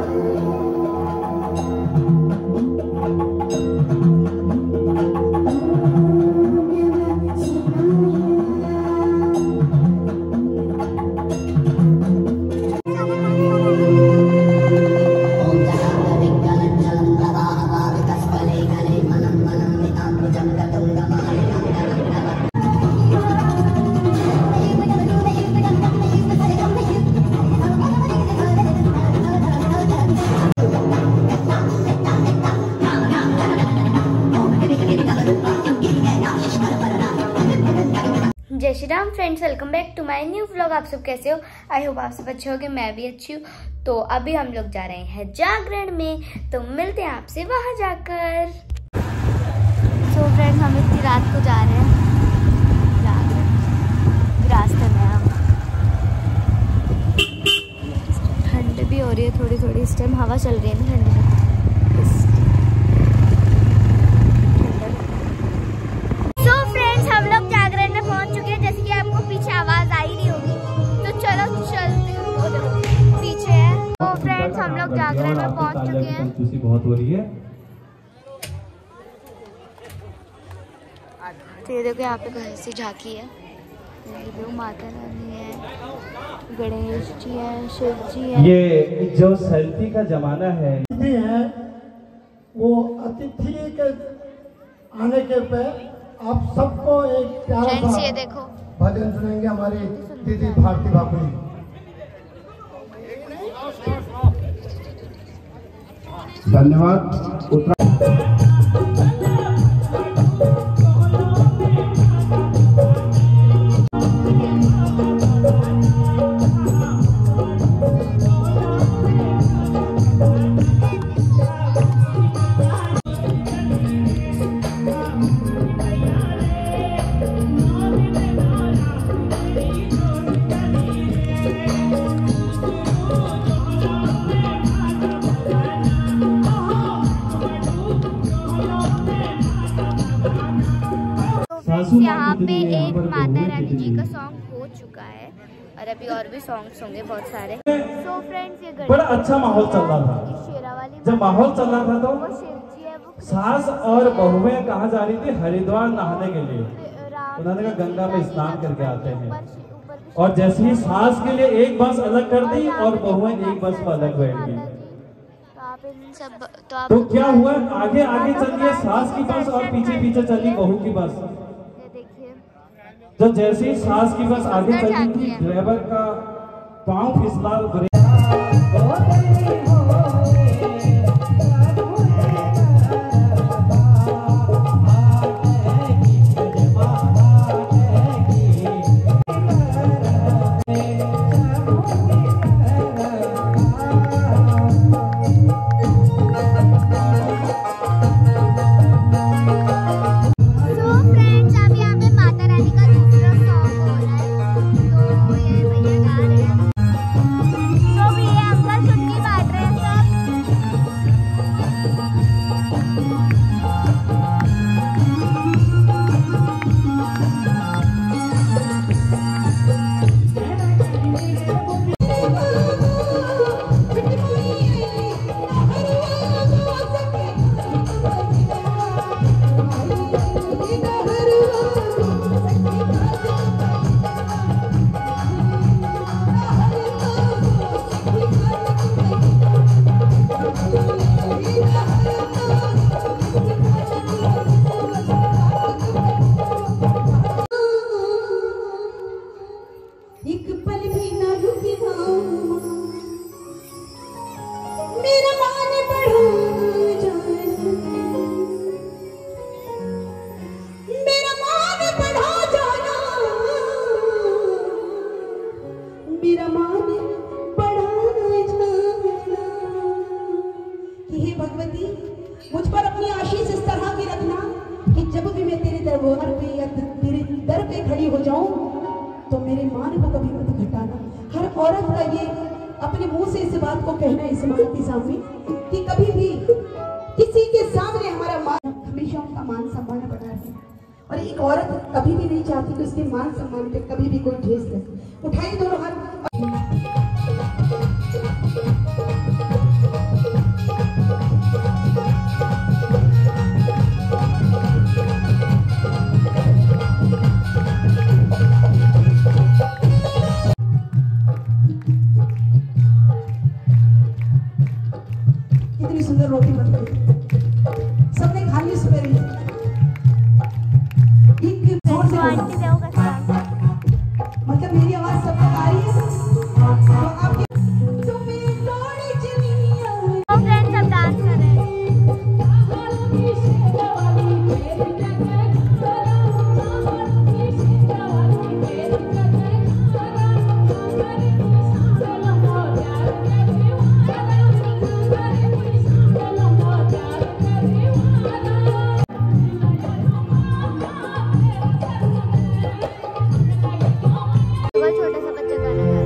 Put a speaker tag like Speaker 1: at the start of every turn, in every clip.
Speaker 1: जय Shri Ram friends, welcome back to my new vlog. आप सब कैसे हो? आई होप आप सब अच्छे होंगे। मैं भी अच्छी हूँ। तो अभी हम लोग जा रहे हैं जागरण में, तो मिलते हैं आपसे वहां जाकर। तो फ्रेंड्स, हम इतनी रात को जा रहे हैं जागरण, रास्ते में हम ठंड भी हो रही है थोड़ी थोड़ी। इस टाइम हवा चल रही है ना ठंडी में। पीछे आवाज आई नहीं होगी, तो चलो चलते हैं। पीछे है। तो फ्रेंड्स, हम लोग जागरण में पहुंच चुके हैं।
Speaker 2: बहुत हो रही है।
Speaker 1: तो ये देखो, यहाँ पे कहीं सी झांकी है। ये माता रानी है, गणेश जी है, शिव जी है।
Speaker 2: ये जो सेल्फी का जमाना है
Speaker 3: वो अतिथि के आने के पे आप सबको एक प्यारा सा
Speaker 1: ये देखो
Speaker 3: भजन सुनेंगे हमारी दीदी भारती बाबू। धन्यवाद।
Speaker 1: यहाँ पे एक माता रानी जी का सॉन्ग हो चुका है और अभी और भी सॉन्ग्स होंगे बहुत सारे। सो फ्रेंड्स, ये
Speaker 2: बड़ा अच्छा माहौल चल रहा था।
Speaker 1: शेरावाली
Speaker 2: जब माहौल चल रहा था तो
Speaker 1: वो शिव जी है, वो
Speaker 2: सास और बहुएं कहाँ जा रही थी? हरिद्वार नहाने के लिए। उन्होंने कहा गंगा में स्नान करके आते हैं। और जैसे ही सास के लिए एक बस अलग कर दी और बहुएं एक बस पर अलग बैठ गई। तो क्या हुआ? आगे आगे चल रही है सास की बस और पीछे पीछे चली बहू की बस। जब जैसे ही सास की बस आगे चली थी, ड्राइवर का पांव फिसला, ब्रेक
Speaker 4: मुझ पर अपनी आशीष इस तरह की रखना कि जब भी मैं तेरे दरबार पे या तेरे दर पे खड़ी हो जाऊं तो मेरे मान को कभी मत घटाना। हर औरत का ये अपने मुंह से इस बात को कहना है इस माँ के सामने कि कभी भी किसी के सामने हमारा मान, हमेशा उनका मान सम्मान बना रहे। और एक औरत कभी भी नहीं चाहती कि उसके मान सम्मान पे कभी भी कोई ठेस दे। उठाइए दोनों हाथ। सुंदर रोटी बन गई, सबने खा ली सवेरे। मतलब मेरी आवाज सब तक आ रही है तो आपकी
Speaker 1: फ्रेंड्स सब डांस कर रहे हैं। छोटा सा बच्चा गाना गा रहा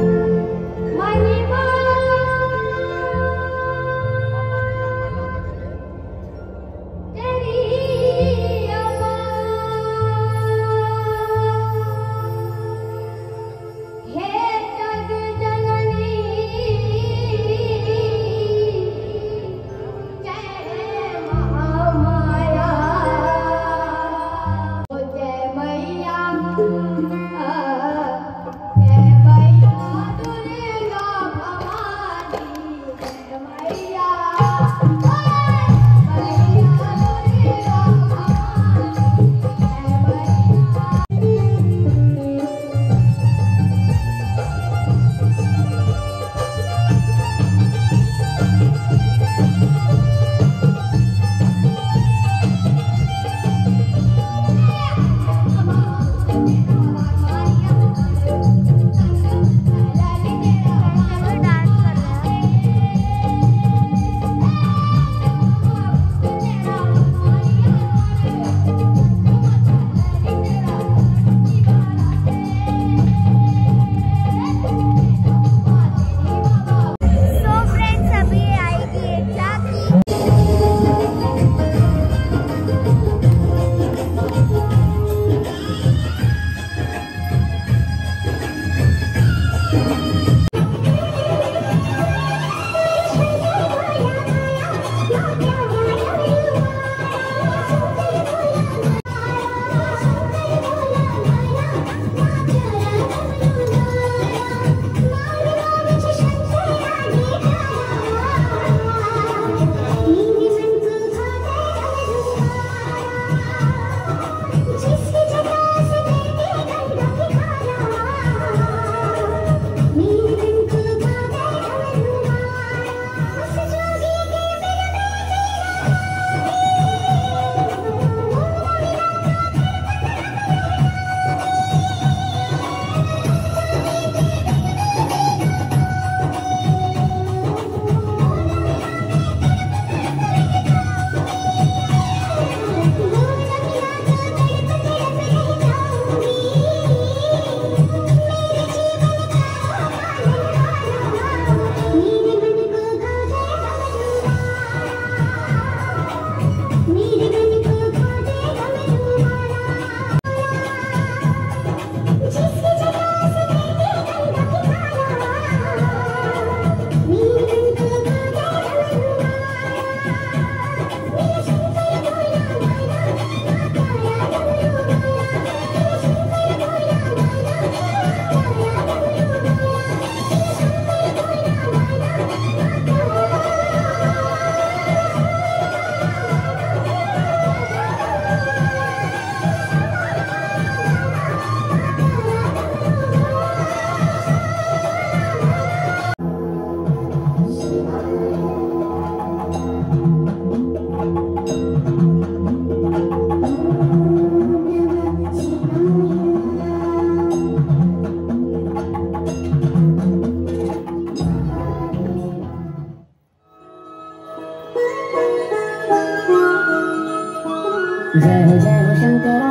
Speaker 5: जय हो शंकरा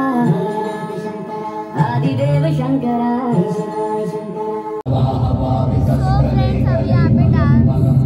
Speaker 5: आदिदेव शंकरा।
Speaker 1: तो फ्रेंड्स अब यहाँ पे डांस